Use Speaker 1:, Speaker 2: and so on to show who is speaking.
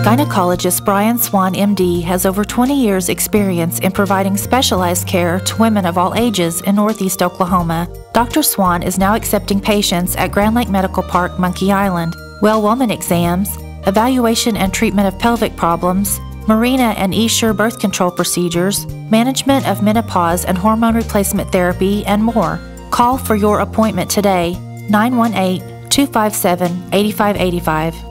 Speaker 1: Gynecologist Brian Swan, MD, has over 20 years' experience in providing specialized care to women of all ages in Northeast Oklahoma. Dr. Swan is now accepting patients at Grand Lake Medical Park, Monkey Island. Well woman exams, evaluation and treatment of pelvic problems, Mirena and Essure birth control procedures, management of menopause and hormone replacement therapy, and more. Call for your appointment today, 918-257-8585.